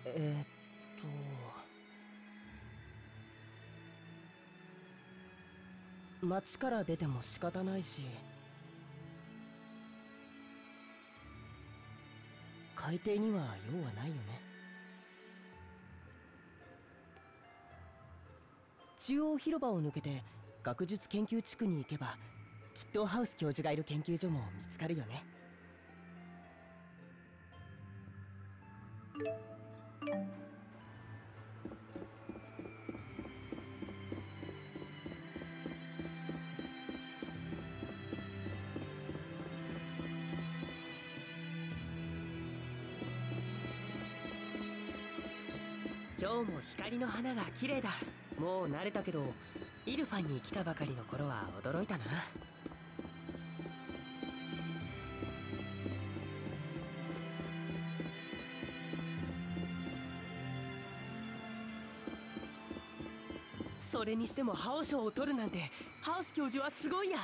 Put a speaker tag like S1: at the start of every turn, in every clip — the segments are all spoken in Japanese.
S1: えーっ町から出ても仕方ないし、海底には用はないよね。中央広場を抜けて学術研究地区に行けば、きっとハウス教授がいる研究所も見つかるよね。今日も光の花が綺麗だ。もう慣れたけど、イルファンに来たばかりの頃は驚いたな。それにしてもハオ賞を取るなんて、ハウス教授はすごいや。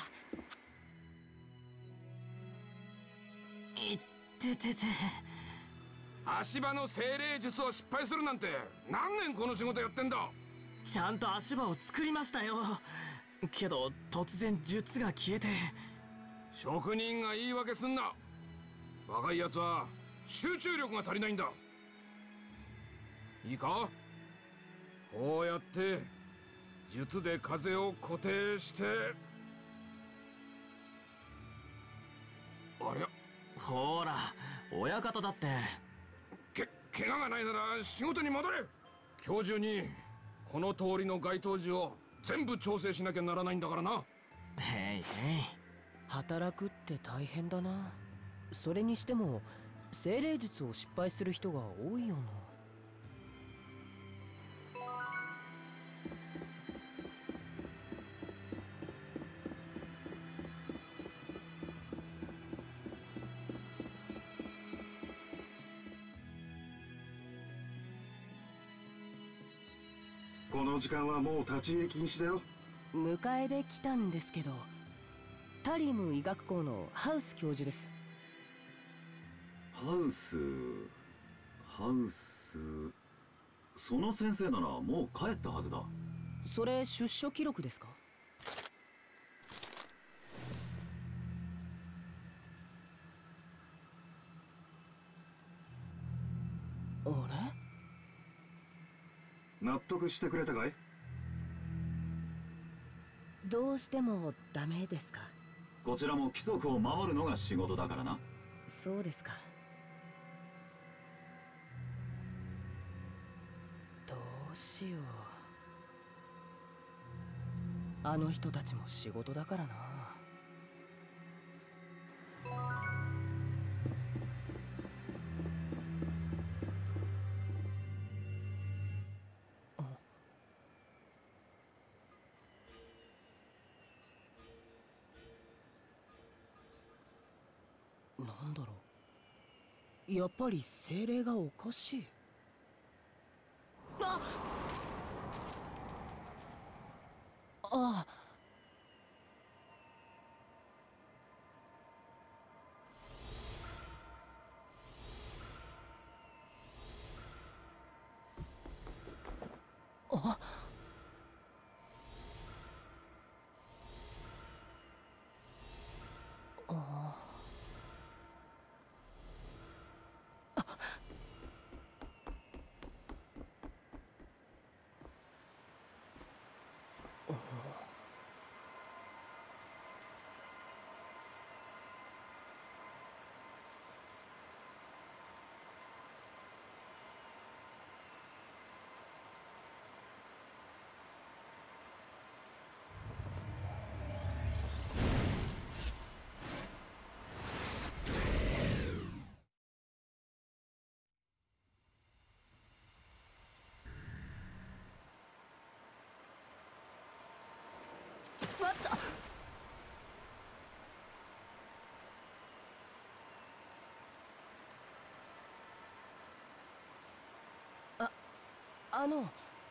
S2: いっててて。
S3: 足場の精霊術を失敗するなんて何年この仕事やってんだ。
S2: ちゃんと足場を作りましたよ。けど突然術が消えて。
S3: 職人が言い訳すんな。若いやつは集中力が足りないんだ。いいか、こうやって術で風を固定して、ありゃ、
S2: ほら親方だって。
S3: 怪我がないなら仕事に戻れ。今日中にこの通りの街灯樹を全部調整しなきゃならないんだからな。
S2: へいへい。
S1: 働くって大変だな。それにしても精霊術を失敗する人が多いよな。
S4: この時間はもう立ち入り禁止だよ。
S1: 迎えで来たんですけど、タリム医学校のハウス教授です。
S4: ハウス、その先生ならもう帰ったはずだ。
S1: それ出所記録ですか？あれ？
S4: 納得してくれたかい？
S1: どうしてもダメですか？
S4: こちらも規則を守るのが仕事だからな。
S1: そうですか。どうしよう。あの人たちも仕事だからな。なんだろう。やっぱり精霊がおかしい。ああ。あ。あ。待った。あ、あの。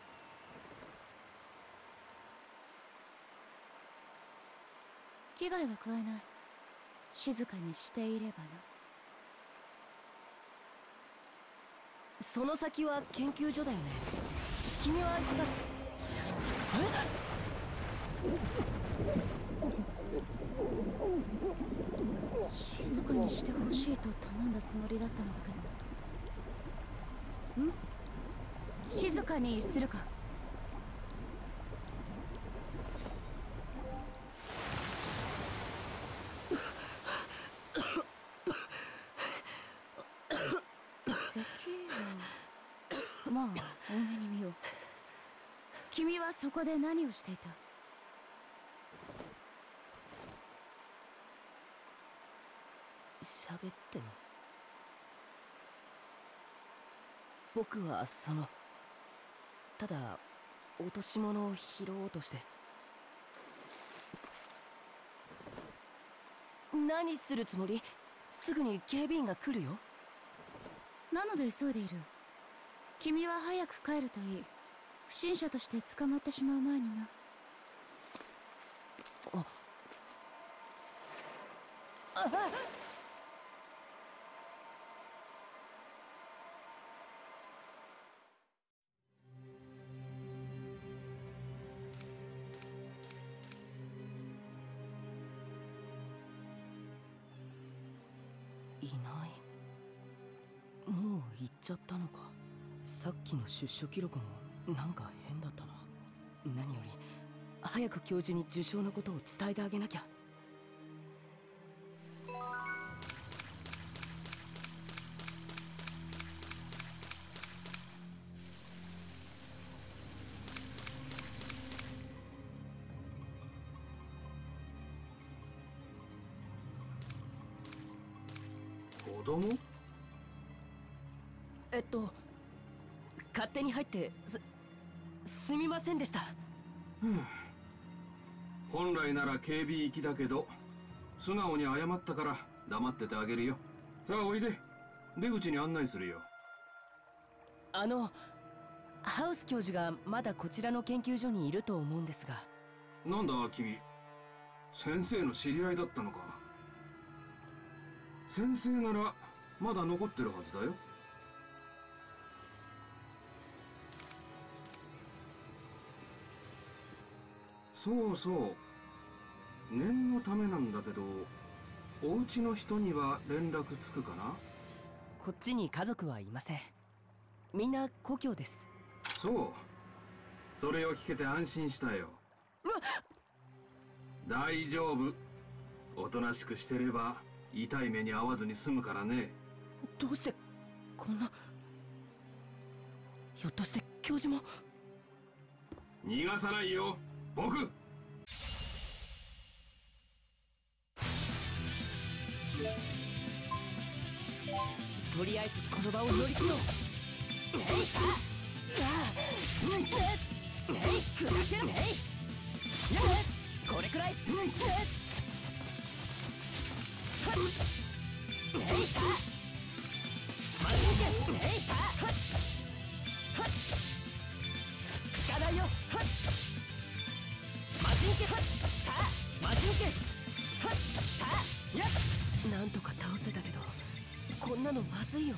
S5: 危害は加えない。静かにしていればな。
S1: その先は研究所だよね。君は片
S5: 静かにしてほしいと頼んだつもりだったのだけど。静かにするか。まあ多めに見よう。君はそこで何をしていた？
S1: 喋っても。僕はただ落とし物を拾おうとして。何するつもり？すぐに警備員が来るよ。
S5: なので急いでいる。君は早く帰るといい。不審者として捕まってしまう前にな。
S1: いない。もう行っちゃったのか。さっきの出所記録もなんか変だったな。何より早く教授に受賞のことを伝えてあげなきゃ。
S3: 子供？
S1: 勝手に入ってすみませんでした。
S3: 本来なら警備行きだけど素直に謝ったから黙っててあげるよ。さあおいで、出口に案内するよ。
S1: ハウス教授がまだこちらの研究所にいると思うんですが。
S3: なんだ君、先生の知り合いだったのか。先生ならまだ残ってるはずだよ。そうそう、念のためなんだけど、お家の人には連絡つくかな？
S1: こっちに家族はいません。みんな故郷です。
S3: そう、それを聞けて安心したよ。大丈夫、おとなしくしてれば痛い目に遭わずに済むからね。
S1: どうしてこんな。ひょっとして教授も。
S3: 逃がさないよ僕。
S1: とりあえずこの場を乗り切ろう。これくらい。つかないよ。なんとか倒せたけど、こんなのまずいよ。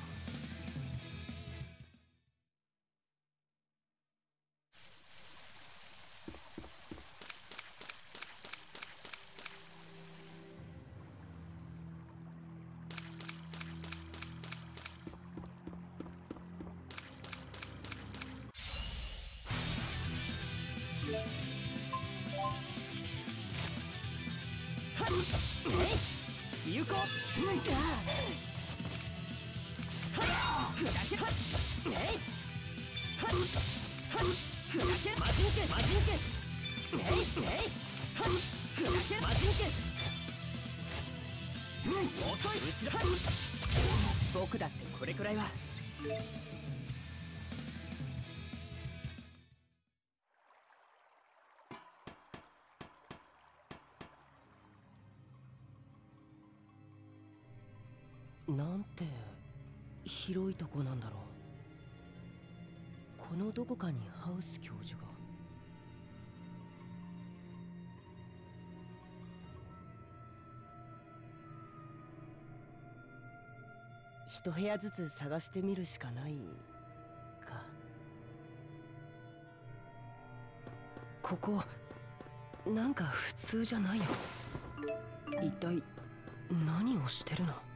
S1: 有効。僕だってこれくらいは。なんて広いとこなんだろう。このどこかにハウス教授が。一部屋ずつ探してみるしかないここなんか普通じゃないよ。一体何をしてるの？